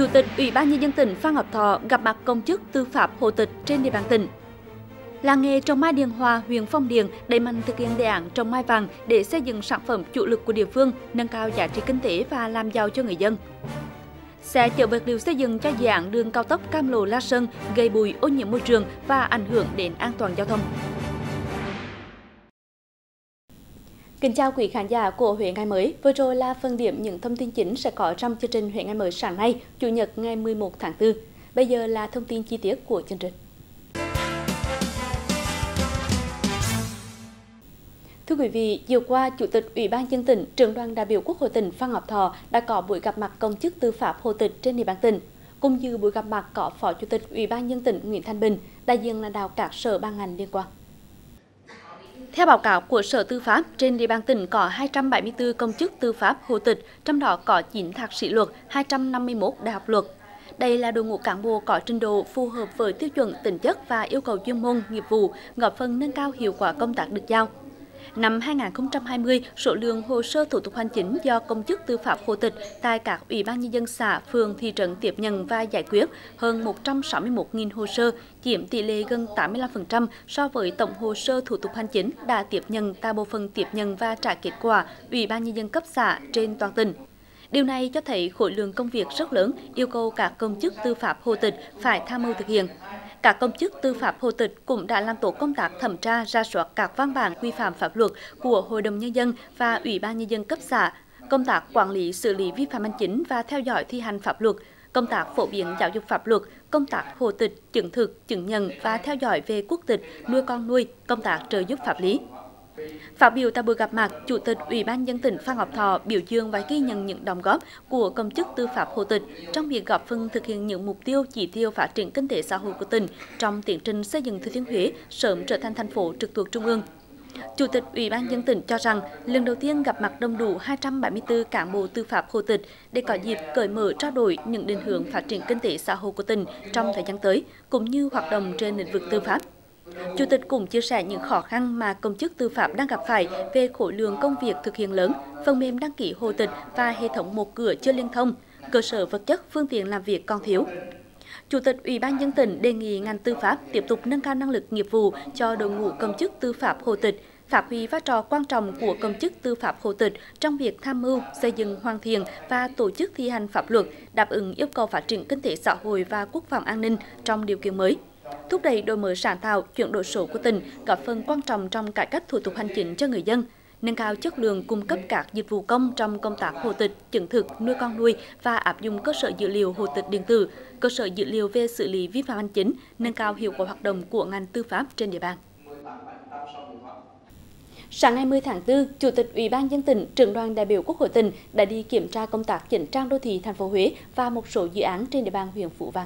Chủ tịch Ủy ban Nhân dân tỉnh Phan Ngọc Thọ gặp mặt công chức tư pháp hộ tịch trên địa bàn tỉnh. Làng nghề trồng mai Điền Hòa, huyện Phong Điền đẩy mạnh thực hiện đề án trồng mai vàng để xây dựng sản phẩm chủ lực của địa phương, nâng cao giá trị kinh tế và làm giàu cho người dân. Xe chở vật liệu xây dựng cho dự án đường cao tốc Cam Lộ - La Sơn gây bụi, ô nhiễm môi trường và ảnh hưởng đến an toàn giao thông. Kính chào quý khán giả của Huế Ngày Mới. Vừa rồi là phần điểm những thông tin chính sẽ có trong chương trình Huế Ngày Mới sáng nay, Chủ nhật ngày 11 tháng 4. Bây giờ là thông tin chi tiết của chương trình. Thưa quý vị, chiều qua, Chủ tịch Ủy ban Nhân dân tỉnh, Trưởng đoàn đại biểu Quốc hội tỉnh Phan Ngọc Thọ đã có buổi gặp mặt công chức tư pháp hộ tịch trên địa bàn tỉnh. Cùng dự buổi gặp mặt có Phó Chủ tịch Ủy ban Nhân dân tỉnh Nguyễn Thanh Bình, đại diện lãnh đạo các sở ban ngành liên quan. Theo báo cáo của Sở Tư pháp, trên địa bàn tỉnh có 274 công chức tư pháp hộ tịch, trong đó có 9 thạc sĩ luật, 251 đại học luật. Đây là đội ngũ cán bộ có trình độ phù hợp với tiêu chuẩn tính chất và yêu cầu chuyên môn, nghiệp vụ, góp phần nâng cao hiệu quả công tác được giao. Năm 2020, số lượng hồ sơ thủ tục hành chính do công chức tư pháp hộ tịch tại các ủy ban nhân dân xã, phường, thị trấn tiếp nhận và giải quyết hơn 161.000 hồ sơ, chiếm tỷ lệ gần 85% so với tổng hồ sơ thủ tục hành chính đã tiếp nhận tại bộ phận tiếp nhận và trả kết quả ủy ban nhân dân cấp xã trên toàn tỉnh. Điều này cho thấy khối lượng công việc rất lớn, yêu cầu các công chức tư pháp hộ tịch phải tham mưu thực hiện. Các công chức tư pháp hộ tịch cũng đã làm tổ công tác thẩm tra, rà soát các văn bản quy phạm pháp luật của Hội đồng Nhân dân và Ủy ban Nhân dân cấp xã, công tác quản lý xử lý vi phạm hành chính và theo dõi thi hành pháp luật, công tác phổ biến giáo dục pháp luật, công tác hộ tịch, chứng thực, chứng nhận và theo dõi về quốc tịch, nuôi con nuôi, công tác trợ giúp pháp lý. Phát biểu tại buổi gặp mặt, Chủ tịch Ủy ban Nhân dân tỉnh Phan Ngọc Thọ biểu dương và ghi nhận những đóng góp của công chức tư pháp hộ tịch trong việc góp phần thực hiện những mục tiêu, chỉ tiêu phát triển kinh tế xã hội của tỉnh trong tiến trình xây dựng Thừa Thiên Huế sớm trở thành thành phố trực thuộc Trung ương. Chủ tịch Ủy ban Nhân dân tỉnh cho rằng, lần đầu tiên gặp mặt đông đủ 274 cán bộ tư pháp hộ tịch để có dịp cởi mở trao đổi những định hướng phát triển kinh tế xã hội của tỉnh trong thời gian tới, cũng như hoạt động trên lĩnh vực tư pháp. Chủ tịch cũng chia sẻ những khó khăn mà công chức tư pháp đang gặp phải về khối lượng công việc thực hiện lớn, phần mềm đăng ký hộ tịch và hệ thống một cửa chưa liên thông, cơ sở vật chất, phương tiện làm việc còn thiếu. Chủ tịch Ủy ban Nhân dân tỉnh đề nghị ngành tư pháp tiếp tục nâng cao năng lực nghiệp vụ cho đội ngũ công chức tư pháp hộ tịch, phát huy vai trò quan trọng của công chức tư pháp hộ tịch trong việc tham mưu, xây dựng, hoàn thiện và tổ chức thi hành pháp luật, đáp ứng yêu cầu phát triển kinh tế xã hội và quốc phòng an ninh trong điều kiện mới. Thúc đẩy đổi mới sáng tạo, chuyển đổi số của tỉnh, góp phần quan trọng trong cải cách thủ tục hành chính cho người dân, nâng cao chất lượng cung cấp các dịch vụ công trong công tác hộ tịch, chứng thực, nuôi con nuôi và áp dụng cơ sở dữ liệu hộ tịch điện tử, cơ sở dữ liệu về xử lý vi phạm hành chính, nâng cao hiệu quả hoạt động của ngành tư pháp trên địa bàn. Sáng ngày 10 tháng 4, Chủ tịch Ủy ban Nhân dân tỉnh, Trưởng đoàn đại biểu Quốc hội tỉnh đã đi kiểm tra công tác chỉnh trang đô thị thành phố Huế và một số dự án trên địa bàn huyện Phú Vang.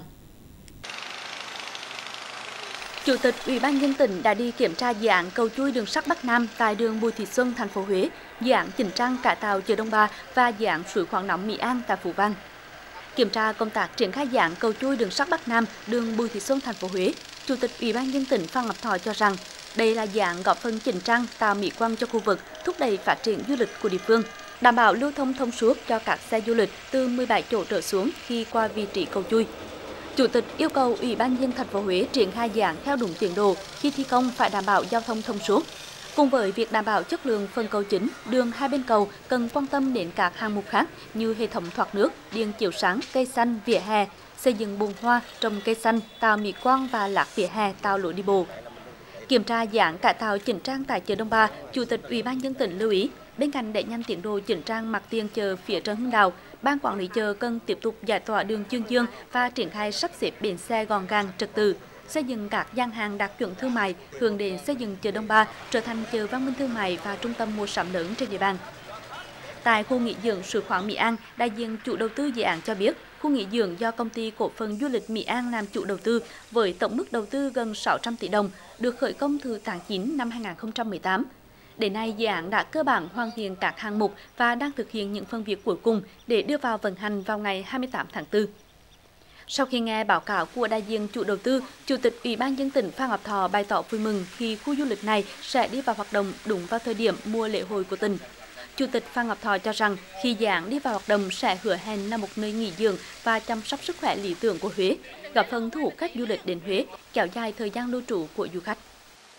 Chủ tịch Ủy ban Nhân dân tỉnh đã đi kiểm tra dự án cầu chui đường sắt Bắc Nam tại đường Bùi Thị Xuân, thành phố Huế, dự án chỉnh trang cải tạo chợ Đông Ba và dự án suối khoáng nóng Mỹ An tại Phú Vang. Kiểm tra công tác triển khai dự án cầu chui đường sắt Bắc Nam, đường Bùi Thị Xuân, thành phố Huế, Chủ tịch Ủy ban Nhân dân tỉnh Phan Ngọc Thọ cho rằng đây là dự án góp phần chỉnh trang, tạo mỹ quan cho khu vực, thúc đẩy phát triển du lịch của địa phương, đảm bảo lưu thông thông suốt cho các xe du lịch từ 17 chỗ trở xuống khi qua vị trí cầu chui. Chủ tịch yêu cầu Ủy ban Nhân dân thành phố Huế triển khai dự án theo đúng tiến độ, khi thi công phải đảm bảo giao thông thông suốt. Cùng với việc đảm bảo chất lượng phần cầu chính, đường hai bên cầu cần quan tâm đến các hạng mục khác như hệ thống thoát nước, điện chiếu sáng, cây xanh, vỉa hè, xây dựng bồn hoa, trồng cây xanh, tạo mỹ quan và lát vỉa hè, tạo lối đi bộ. Kiểm tra dự án cải tạo chỉnh trang tại chợ Đông Ba, Chủ tịch Ủy ban Nhân dân tỉnh lưu ý, bên cạnh đẩy nhanh tiến độ chỉnh trang mặt tiền chợ phía Trần Hưng Đạo, Ban quản lý chợ cần tiếp tục giải tỏa đường Chương Dương và triển khai sắp xếp bến xe gọn gàng, trật tự, xây dựng các gian hàng đạt chuẩn thương mại, hướng đến xây dựng chợ Đông Ba trở thành chợ văn minh thương mại và trung tâm mua sắm lớn trên địa bàn. Tại khu nghỉ dưỡng suối khoáng Mỹ An, đại diện chủ đầu tư dự án cho biết, khu nghỉ dưỡng do công ty cổ phần du lịch Mỹ An làm chủ đầu tư với tổng mức đầu tư gần 600 tỷ đồng, được khởi công từ tháng 9 năm 2018. Đến nay, dự án đã cơ bản hoàn thiện các hạng mục và đang thực hiện những phần việc cuối cùng để đưa vào vận hành vào ngày 28 tháng 4. Sau khi nghe báo cáo của đại diện chủ đầu tư, Chủ tịch Ủy ban Nhân dân tỉnh Phan Ngọc Thọ bày tỏ vui mừng khi khu du lịch này sẽ đi vào hoạt động đúng vào thời điểm mùa lễ hội của tỉnh. Chủ tịch Phan Ngọc Thọ cho rằng khi dự án đi vào hoạt động sẽ hứa hẹn là một nơi nghỉ dưỡng và chăm sóc sức khỏe lý tưởng của Huế, góp phần thu hút khách du lịch đến Huế, kéo dài thời gian lưu trú của du khách.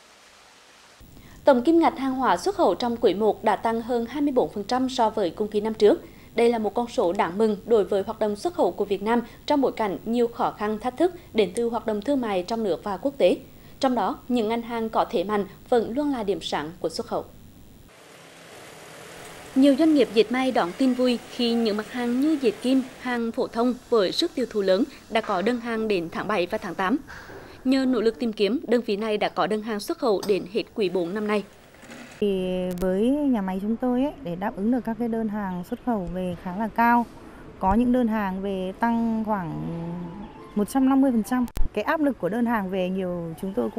Tổng kim ngạch hàng hóa xuất khẩu trong quý 1 đã tăng hơn 24% so với cùng kỳ năm trước. Đây là một con số đáng mừng đối với hoạt động xuất khẩu của Việt Nam trong bối cảnh nhiều khó khăn thách thức đến từ hoạt động thương mại trong nước và quốc tế. Trong đó, những ngành hàng có thế mạnh vẫn luôn là điểm sáng của xuất khẩu. Nhiều doanh nghiệp dệt may đón tin vui khi những mặt hàng như dệt kim, hàng phổ thông với sức tiêu thụ lớn đã có đơn hàng đến tháng 7 và tháng 8. Nhờ nỗ lực tìm kiếm, đơn vị này đã có đơn hàng xuất khẩu đến hết quý 4 năm nay. Thì với nhà máy chúng tôi để đáp ứng được các cái đơn hàng xuất khẩu về khá là cao, có những đơn hàng về tăng khoảng 150%. Cái áp lực của đơn hàng về nhiều chúng tôi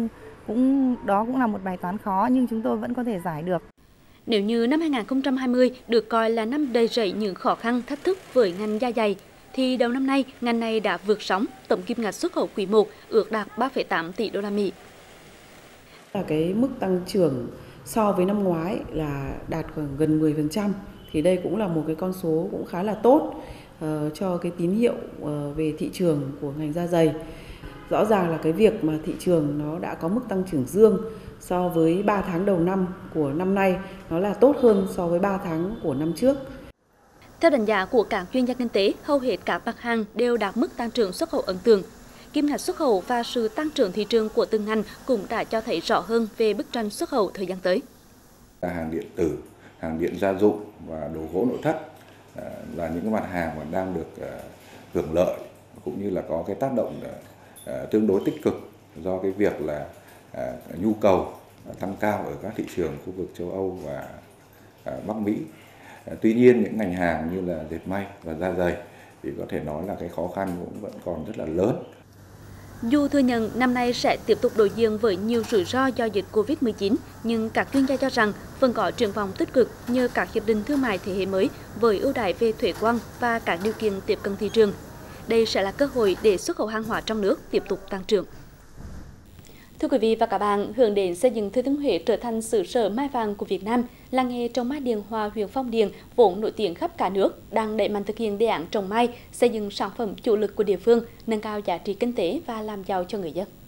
đó cũng là một bài toán khó nhưng chúng tôi vẫn có thể giải được. Nếu như năm 2020 được coi là năm đầy rẫy những khó khăn thách thức với ngành da giày, thì đầu năm nay ngành này đã vượt sóng, tổng kim ngạch xuất khẩu quý 1 ước đạt 3,8 tỷ đô la Mỹ. Cái mức tăng trưởng so với năm ngoái là đạt khoảng gần 10%, thì đây cũng là một cái con số cũng khá là tốt cho cái tín hiệu về thị trường của ngành da giày. Rõ ràng là cái việc mà thị trường nó đã có mức tăng trưởng dương so với 3 tháng đầu năm của năm nay, nó là tốt hơn so với 3 tháng của năm trước. Theo đánh giá của các chuyên gia kinh tế, hầu hết các mặt hàng đều đạt mức tăng trưởng xuất khẩu ấn tượng. Kim ngạch xuất khẩu và sự tăng trưởng thị trường của từng ngành cũng đã cho thấy rõ hơn về bức tranh xuất khẩu thời gian tới. Hàng điện tử, hàng điện gia dụng và đồ gỗ nội thất là những cái mặt hàng mà đang được hưởng lợi cũng như là có cái tác động tương đối tích cực do cái việc là nhu cầu tăng cao ở các thị trường khu vực châu Âu và Bắc Mỹ. Tuy nhiên những ngành hàng như là dệt may và da giày thì có thể nói là cái khó khăn cũng vẫn còn rất là lớn. Dù thừa nhận năm nay sẽ tiếp tục đối diện với nhiều rủi ro do dịch Covid-19, nhưng các chuyên gia cho rằng vẫn có triển vọng tích cực nhờ các hiệp định thương mại thế hệ mới với ưu đãi về thuế quan và các điều kiện tiếp cận thị trường. Đây sẽ là cơ hội để xuất khẩu hàng hóa trong nước tiếp tục tăng trưởng. Thưa quý vị và các bạn, hướng đến xây dựng Thừa Thiên Huế trở thành xứ sở mai vàng của Việt Nam, làng nghề trồng mai Điền Hòa, huyện Phong Điền vốn nổi tiếng khắp cả nước đang đẩy mạnh thực hiện đề án trồng mai, xây dựng sản phẩm chủ lực của địa phương, nâng cao giá trị kinh tế và làm giàu cho người dân.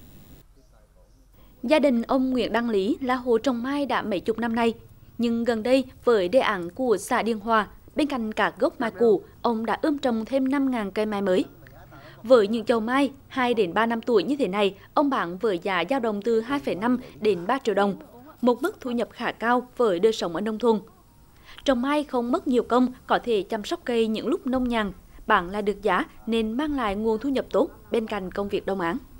Gia đình ông Nguyễn Đăng Lý là hộ trồng mai đã mấy chục năm nay, nhưng gần đây với đề án của xã Điền Hòa, bên cạnh các gốc mai cũ, ông đã ươm trồng thêm 5.000 cây mai mới. Với những chậu mai 2 đến 3 năm tuổi như thế này, ông bán với giá dao động từ 2,5 đến 3 triệu đồng, một mức thu nhập khá cao với đời sống ở nông thôn. Trồng mai không mất nhiều công, có thể chăm sóc cây những lúc nông nhàn, bán lại được giá nên mang lại nguồn thu nhập tốt bên cạnh công việc đồng áng.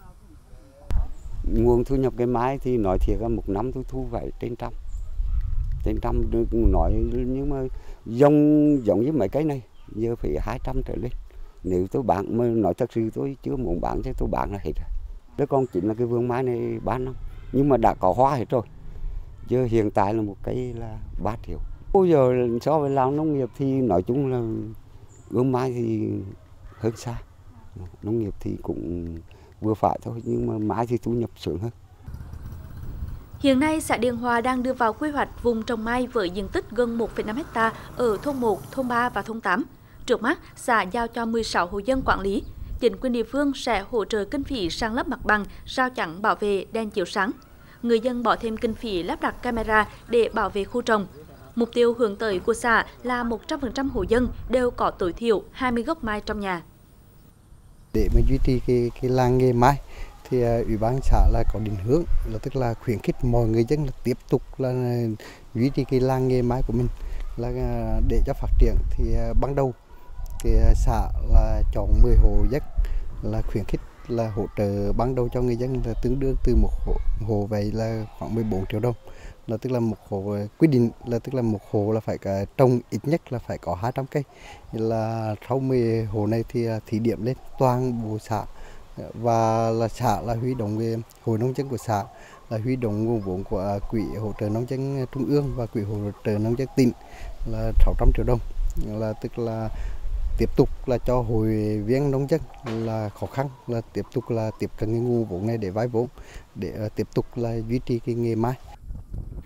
Nguồn thu nhập cây mai thì nói thiệt là một năm tôi thu phải trên trăm nói, nhưng mà giống như mấy cái này giờ phải 200 trở lên. Nếu tôi bán mà nói thật sự tôi chưa muốn bán thì tôi bán là hết rồi. Đứa con chính là cái vườn mai này 3 năm nhưng mà đã có hoa hết rồi. Giờ hiện tại là một cây là 3 triệu. Bây giờ so với làm nông nghiệp thì nói chung là vườn mai thì hơn xa. Nông nghiệp thì cũng vừa phải thôi nhưng mà mai thì thu nhập sướng hơn. Hiện nay, xã Điền Hòa đang đưa vào quy hoạch vùng trồng mai với diện tích gần 1,5 ha ở thôn 1, thôn 3 và thôn 8. Trước mắt, xã giao cho 16 hộ dân quản lý. Chính quyền địa phương sẽ hỗ trợ kinh phí san lấp mặt bằng, rào chắn bảo vệ, đèn chiếu sáng. Người dân bỏ thêm kinh phí lắp đặt camera để bảo vệ khu trồng. Mục tiêu hướng tới của xã là 100% hộ dân đều có tối thiểu 20 gốc mai trong nhà. Để mà duy trì cái làng nghề mai thì ủy ban xã là có định hướng, là tức là khuyến khích mọi người dân là tiếp tục là duy trì cái làng nghề mai của mình, là để cho phát triển thì ban đầu cái xã là chọn 10 hộ dân là khuyến khích là hỗ trợ ban đầu cho người dân là tương đương từ một hộ vậy là khoảng 14 triệu đồng, là tức là một hộ quy định là tức là một hộ là phải trồng ít nhất là phải có 200 cây, là sau 10 hộ này thì thí điểm lên toàn bộ xã, và là xã là huy động về hội nông dân của xã là huy động nguồn vốn của quỹ hỗ trợ nông dân trung ương và quỹ hỗ trợ nông dân tỉnh là 600 triệu đồng, là tức là tiếp tục là cho hội viên nông dân là khó khăn là tiếp tục là tiếp cận cái nguồn vốn này để vay vốn để tiếp tục là duy trì cái nghề mai.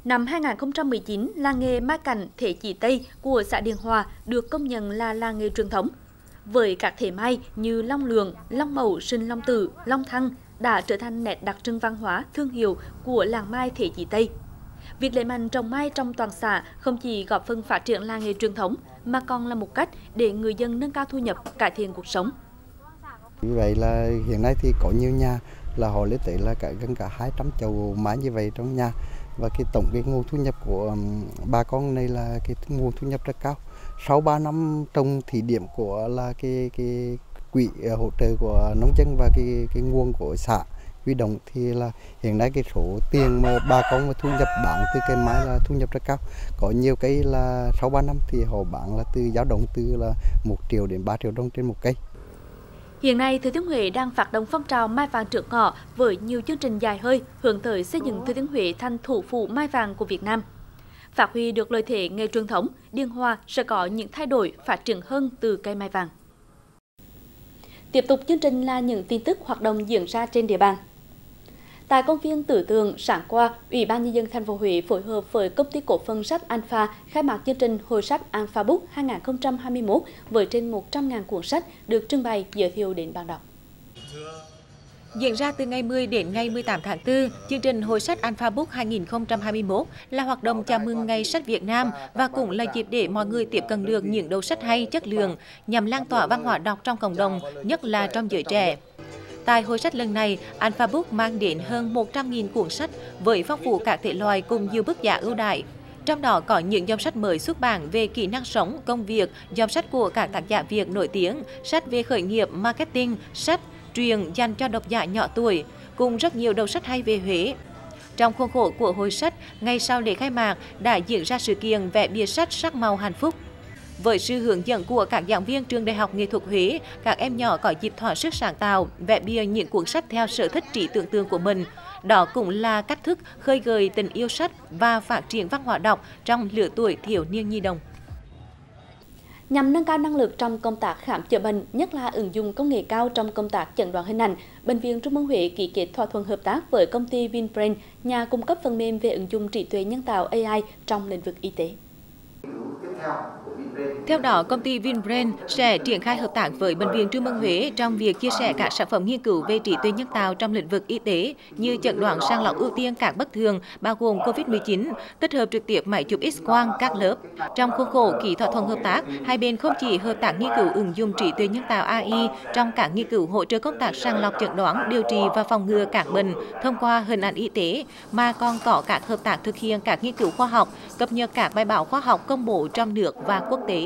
Năm 2019, làng nghề mai cảnh Thế Chí Tây của xã Điền Hòa được công nhận là làng nghề truyền thống. Với các thể mai như long lượng, long mẫu, sinh long tử, long thăng đã trở thành nét đặc trưng văn hóa, thương hiệu của làng mai Thế Chí Tây. Việc đẩy mạnh trồng mai trong toàn xã không chỉ góp phần phát triển làng nghề truyền thống mà còn là một cách để người dân nâng cao thu nhập, cải thiện cuộc sống. Vì vậy là hiện nay thì có nhiều nhà là họ lấy tới là gần cả 200 chậu mai như vậy trong nhà, và cái tổng cái nguồn thu nhập của bà con này là cái nguồn thu nhập rất cao. Sau 3 năm trồng thí điểm của là cái quỹ hỗ trợ của nông dân và cái nguồn của xã huy động thì là hiện nay cái số tiền mà bà con mà thu nhập bán từ cây mai là thu nhập rất cao. Có nhiều cây là sau 3 năm thì họ bán là dao động từ là 1 triệu đến 3 triệu đồng trên một cây. Hiện nay, Thừa Thiên Huế đang phát động phong trào mai vàng trước ngọ với nhiều chương trình dài hơi hướng tới xây dựng Thừa Thiên Huế thành thủ phủ mai vàng của Việt Nam. Phát huy được lợi thế nghề truyền thống, Điền Hòa sẽ có những thay đổi phát triển hơn từ cây mai vàng. Tiếp tục chương trình là những tin tức hoạt động diễn ra trên địa bàn. Tại công viên Tử Tượng, sáng qua, Ủy ban Nhân dân thành phố Huế phối hợp với công ty cổ phần sách Alpha khai mạc chương trình Hội sách Alpha Book 2021 với trên 100.000 cuốn sách được trưng bày giới thiệu đến bạn đọc. Diễn ra từ ngày 10 đến ngày 18 tháng 4, chương trình Hội sách Alpha Book 2021 là hoạt động chào mừng Ngày sách Việt Nam và cũng là dịp để mọi người tiếp cận được những đầu sách hay, chất lượng nhằm lan tỏa văn hóa đọc trong cộng đồng, nhất là trong giới trẻ. Tại hội sách lần này, Alpha Book mang đến hơn 100.000 cuốn sách với phong phú các thể loại cùng nhiều mức giá ưu đãi. Trong đó có những dòng sách mới xuất bản về kỹ năng sống, công việc, dòng sách của các tác giả Việt nổi tiếng, sách về khởi nghiệp, marketing, sách truyện dành cho độc giả nhỏ tuổi, cùng rất nhiều đầu sách hay về Huế. Trong khuôn khổ của hội sách, ngay sau lễ khai mạc đã diễn ra sự kiện vẽ bìa sách sắc màu hạnh phúc. Với sự hướng dẫn của các giảng viên trường Đại học Nghệ thuật Huế, các em nhỏ có dịp thỏa sức sáng tạo, vẽ bìa những cuốn sách theo sở thích trí tưởng tượng của mình. Đó cũng là cách thức khơi gợi tình yêu sách và phát triển văn hóa đọc trong lứa tuổi thiếu niên nhi đồng. Nhằm nâng cao năng lực trong công tác khám chữa bệnh, nhất là ứng dụng công nghệ cao trong công tác chẩn đoán hình ảnh, Bệnh viện Trung ương Huế ký kết thỏa thuận hợp tác với công ty Vinbrain, nhà cung cấp phần mềm về ứng dụng trí tuệ nhân tạo AI trong lĩnh vực y tế. Theo đó, công ty Vinbrain sẽ triển khai hợp tác với Bệnh viện Trung ương Huế trong việc chia sẻ các sản phẩm nghiên cứu về trí tuệ nhân tạo trong lĩnh vực y tế như chẩn đoán sàng lọc ưu tiên các bất thường, bao gồm COVID-19, tích hợp trực tiếp máy chụp X-quang các lớp. Trong khuôn khổ ký thỏa thuận hợp tác, hai bên không chỉ hợp tác nghiên cứu ứng dụng trí tuệ nhân tạo AI trong các nghiên cứu hỗ trợ công tác sàng lọc chẩn đoán, điều trị và phòng ngừa các bệnh thông qua hình ảnh y tế, mà còn có các hợp tác thực hiện các nghiên cứu khoa học, cập nhật các bài báo khoa học công bố trong nước và quốc tế.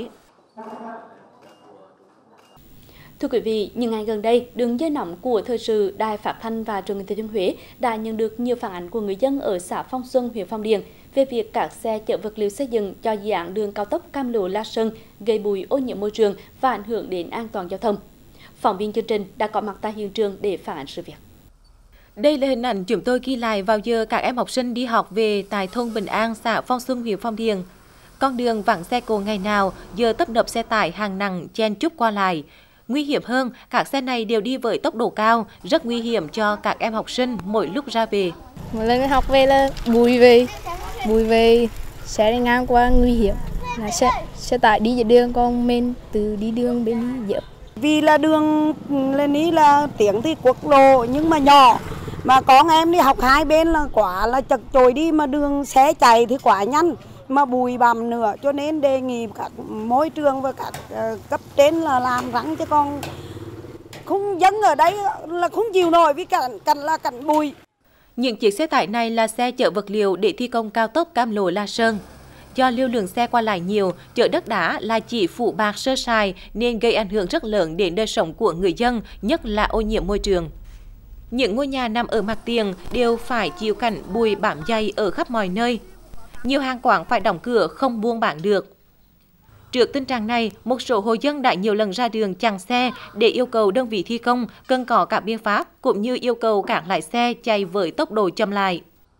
Thưa quý vị, những ngày gần đây, đường dây nóng của Thời sự, Đài Phát thanh và Truyền hình Thừa Thiên Huế đã nhận được nhiều phản ánh của người dân ở xã Phong Xuân, huyện Phong Điền về việc các xe chở vật liệu xây dựng cho dự án đường cao tốc Cam Lộ - La Sơn gây bụi, ô nhiễm môi trường và ảnh hưởng đến an toàn giao thông. Phóng viên chương trình đã có mặt tại hiện trường để phản ánh sự việc. Đây là hình ảnh chúng tôi ghi lại vào giờ các em học sinh đi học về tại thôn Bình An, xã Phong Xuân, huyện Phong Điền. Con đường vắng xe cộ ngày nào giờ tấp nập xe tải hàng nặng chen chúc qua lại. Nguy hiểm hơn, các xe này đều đi với tốc độ cao, rất nguy hiểm cho các em học sinh mỗi lúc ra về. Mỗi lần học về là bụi về, xe đi ngang qua nguy hiểm. Là xe tải đi giữa đường, còn mình từ đi đường bên đi dợp. Vì là đường lên ý là tiếng thì quốc lộ nhưng mà nhỏ, mà con em đi học hai bên là quả là chật chội đi, mà đường xe chạy thì quả nhanh, mà bụi bặm nữa, cho nên đề nghị các môi trường và các cấp trên là làm rắn, chứ con không dân ở đây là không chịu nổi vì cảnh bụi. Những chiếc xe tải này là xe chở vật liệu để thi công cao tốc Cam Lộ - La Sơn. Do lưu lượng xe qua lại nhiều, chở đất đá là chỉ phủ bạc sơ sài nên gây ảnh hưởng rất lớn đến đời sống của người dân, nhất là ô nhiễm môi trường. Những ngôi nhà nằm ở mặt tiền đều phải chịu cảnh bụi bám dày ở khắp mọi nơi. Nhiều hàng quán phải đóng cửa không buôn bán được. Trước tình trạng này, một số hộ dân đã nhiều lần ra đường chặn xe để yêu cầu đơn vị thi công cần có các biện pháp, cũng như yêu cầu các lái xe chạy với tốc độ chậm lại.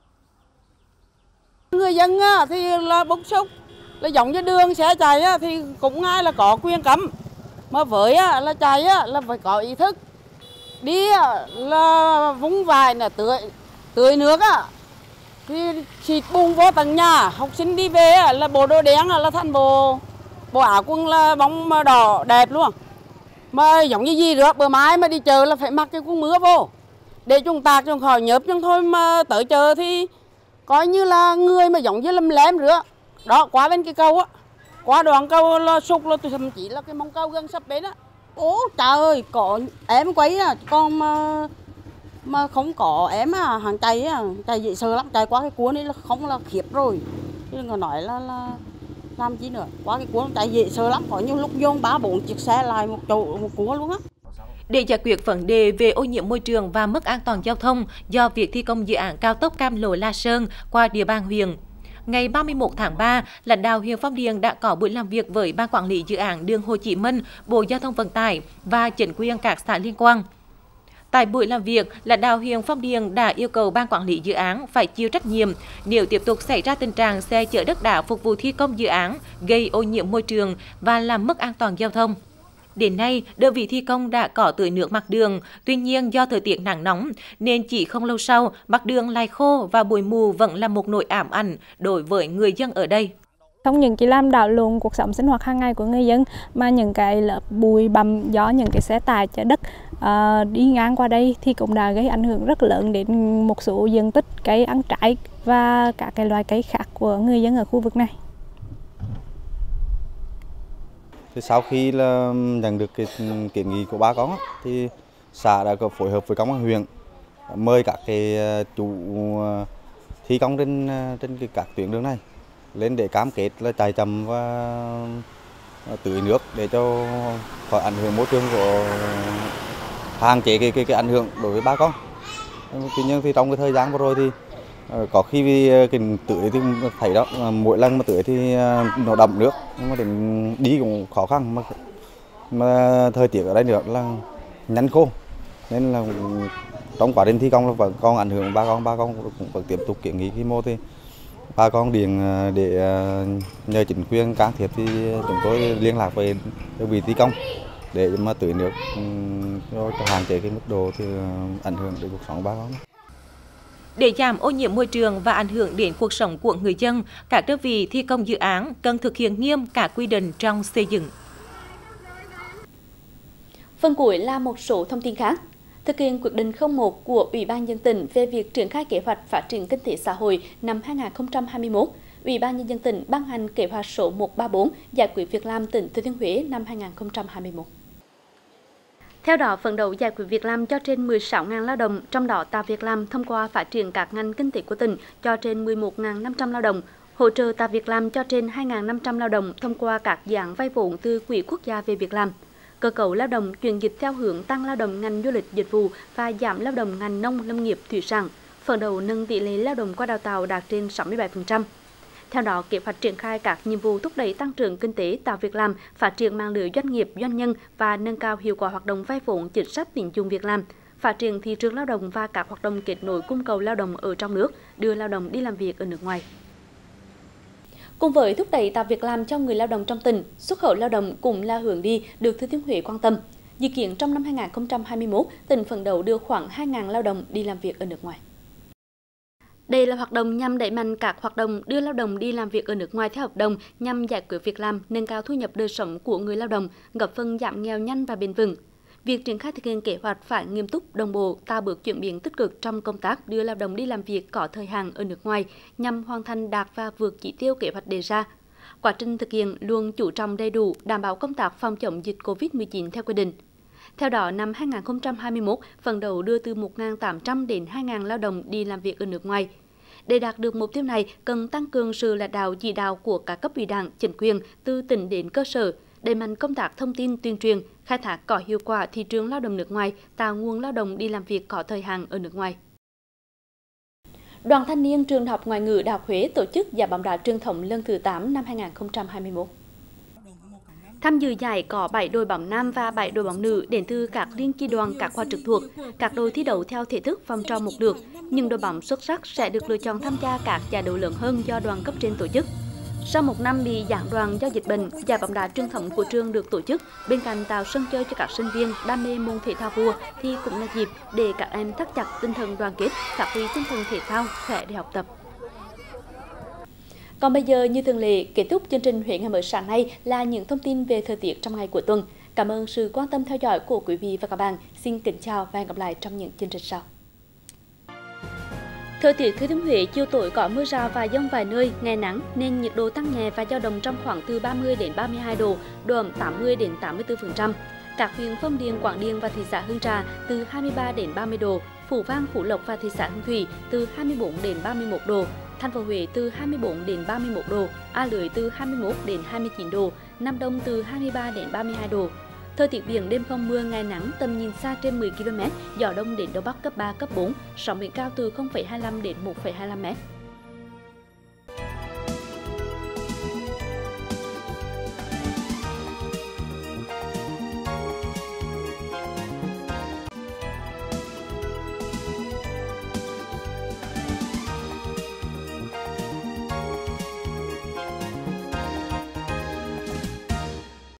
Người dân thì là bức xúc, là giống như đường xe chạy thì cũng ai là có quyền cấm, mà với là chạy là phải có ý thức, đi là vung vài là tưới nước Thì xịt bung vô tầng nhà, học sinh đi về là bộ đồ đen là thành bộ áo quần là bóng đỏ đẹp luôn. Mà giống như gì nữa, bữa mai mà đi chợ là phải mặc cái quần mưa vô để chúng ta chúng khỏi nhớp, nhưng thôi mà tới chợ thì coi như là người mà giống như lem lem rửa. Đó, qua bên cái cầu á, qua đoạn cầu là sụt là thậm chí là cái mông cầu gần sắp bên á. Ố trời ơi, có em quấy à, con mà không có em à, hàng chạy dễ sợ lắm, chạy qua cái cuốn ấy là không là khiếp rồi. Chứ đừng có nói là làm gì nữa, qua cái cuốn chạy dễ sợ lắm, có nhiều lúc dồn 3-4 chiếc xe lại một chỗ một cuốn luôn á. Để giải quyết vấn đề về ô nhiễm môi trường và mất an toàn giao thông do việc thi công dự án cao tốc Cam Lộ - La Sơn qua địa bàn huyện, ngày 31 tháng 3, lãnh đạo huyện Phong Điền đã có buổi làm việc với Ban Quản lý Dự án Đường Hồ Chí Minh, Bộ Giao thông Vận tải và chính quyền các xã liên quan. Tại buổi làm việc, lãnh đạo huyện Phong Điền đã yêu cầu Ban Quản lý Dự án phải chịu trách nhiệm nếu tiếp tục xảy ra tình trạng xe chở đất đá phục vụ thi công dự án gây ô nhiễm môi trường và làm mất an toàn giao thông. Đến nay, đơn vị thi công đã có tưới nước mặt đường, tuy nhiên do thời tiết nắng nóng nên chỉ không lâu sau, mặt đường lại khô và bụi mù vẫn là một nỗi ám ảnh đối với người dân ở đây. Không những chỉ làm đảo lộn cuộc sống sinh hoạt hàng ngày của người dân, mà những cái lớp bụi bặm do những cái xe tải chở đất đi ngang qua đây thì cũng đã gây ảnh hưởng rất lớn đến một số diện tích cây ăn trái và các cái loài cây khác của người dân ở khu vực này. Thì sau khi là nhận được cái kiến nghị của bà con thì xã đã có phối hợp với công an huyện mời các cái chủ thi công trên các tuyến đường này lên để cam kết là chạy chậm và tưới nước để cho khỏi ảnh hưởng môi trường, của hạn chế cái ảnh hưởng đối với bà con. Tuy nhiên thì trong cái thời gian vừa rồi thì có khi vì cái tưới thì thấy đó, mỗi lần mà tưới thì nó đậm nước, nhưng mà đến đi cũng khó khăn, mà thời tiết ở đây nữa là nhanh khô nên là trong quá trình thi công là vẫn còn ảnh hưởng bà con cũng vẫn tiếp tục kiến nghị khi mô thì bà con điện để nhờ chính quyền can thiệp thì chúng tôi liên lạc với đơn vị thi công để mà tưới nước cho hạn chế cái mức độ thì ảnh hưởng đến cuộc sống bà con. Để giảm ô nhiễm môi trường và ảnh hưởng đến cuộc sống của người dân, các đơn vị thi công dự án cần thực hiện nghiêm các quy định trong xây dựng. Phần cuối là một số thông tin khác. Thực hiện quyết định 01 của Ủy ban nhân dân tỉnh về việc triển khai kế hoạch phát triển kinh tế xã hội năm 2021, Ủy ban nhân dân tỉnh ban hành kế hoạch số 134 giải quyết việc làm tỉnh Thừa Thiên Huế năm 2021. Theo đó, phấn đấu giải quyết việc làm cho trên 16.000 lao động, trong đó tạo việc làm thông qua phát triển các ngành kinh tế của tỉnh cho trên 11.500 lao động, hỗ trợ tạo việc làm cho trên 2.500 lao động thông qua các dự án vay vốn từ Quỹ Quốc gia về việc làm. Cơ cấu lao động chuyển dịch theo hướng tăng lao động ngành du lịch dịch vụ và giảm lao động ngành nông lâm nghiệp thủy sản, phấn đấu nâng tỷ lệ lao động qua đào tạo đạt trên 67%. Theo đó, kế hoạch triển khai các nhiệm vụ thúc đẩy tăng trưởng kinh tế, tạo việc làm, phát triển mạng lưới doanh nghiệp, doanh nhân và nâng cao hiệu quả hoạt động vay vốn, chính sách tín dụng việc làm, phát triển thị trường lao động và các hoạt động kết nối cung cầu lao động ở trong nước, đưa lao động đi làm việc ở nước ngoài. Cùng với thúc đẩy tạo việc làm cho người lao động trong tỉnh, xuất khẩu lao động cũng là hướng đi được Thừa Thiên Huế quan tâm. Dự kiến trong năm 2021, tỉnh phấn đấu đưa khoảng 2.000 lao động đi làm việc ở nước ngoài. Đây là hoạt động nhằm đẩy mạnh các hoạt động đưa lao động đi làm việc ở nước ngoài theo hợp đồng nhằm giải quyết việc làm, nâng cao thu nhập đời sống của người lao động, góp phần giảm nghèo nhanh và bền vững. Việc triển khai thực hiện kế hoạch phải nghiêm túc, đồng bộ, tạo bước chuyển biến tích cực trong công tác đưa lao động đi làm việc có thời hạn ở nước ngoài nhằm hoàn thành đạt và vượt chỉ tiêu kế hoạch đề ra. Quá trình thực hiện luôn chú trọng đầy đủ, đảm bảo công tác phòng chống dịch COVID-19 theo quy định. Theo đó, năm 2021, phấn đấu đưa từ 1.800 đến 2.000 lao động đi làm việc ở nước ngoài. Để đạt được mục tiêu này, cần tăng cường sự lãnh đạo chỉ đạo của các cấp ủy Đảng, chính quyền từ tỉnh đến cơ sở, đẩy mạnh công tác thông tin tuyên truyền, khai thác có hiệu quả thị trường lao động nước ngoài, tạo nguồn lao động đi làm việc có thời hạn ở nước ngoài. Đoàn thanh niên trường Đại học Ngoại ngữ Đại học Huế tổ chức giải bóng đá truyền thống lần thứ 8 năm 2021. Tham dự giải có 7 đội bóng nam và 7 đội bóng nữ đến từ các liên chi đoàn, các khoa trực thuộc. Các đội thi đấu theo thể thức phong trào một lượt. Những đội bóng xuất sắc sẽ được lựa chọn tham gia các giải đấu lớn hơn do đoàn cấp trên tổ chức. Sau một năm bị gián đoạn do dịch bệnh, giải bóng đá truyền thống của trường được tổ chức. Bên cạnh tạo sân chơi cho các sinh viên đam mê môn thể thao vua thì cũng là dịp để các em thắt chặt tinh thần đoàn kết, phát huy tinh thần thể thao, khỏe để học tập. Còn bây giờ như thường lệ, kết thúc chương trình Huế ngày mới sáng nay là những thông tin về thời tiết trong ngày cuối tuần. Cảm ơn sự quan tâm theo dõi của quý vị và các bạn. Xin kính chào và hẹn gặp lại trong những chương trình sau. Thời tiết Thừa Thiên Huế chiều tối có mưa rào và dông vài nơi, ngày nắng nên nhiệt độ tăng nhẹ và dao động trong khoảng từ 30 đến 32 độ, độ ẩm 80 đến 84%. Các huyện Phong Điền, Quảng Điền và thị xã Hương Trà từ 23 đến 30 độ, Phú Vang, Phú Lộc và thị xã Hương Thủy từ 24 đến 31 độ, thành phố Huế từ 24 đến 31 độ, A Lưới từ 21 đến 29 độ, Nam Đông từ 23 đến 32 độ. Thời tiết biển đêm không mưa, ngày nắng, tầm nhìn xa trên 10 km, gió đông đến đông bắc cấp 3, cấp 4, sóng biển cao từ 0,25 đến 1,25 m.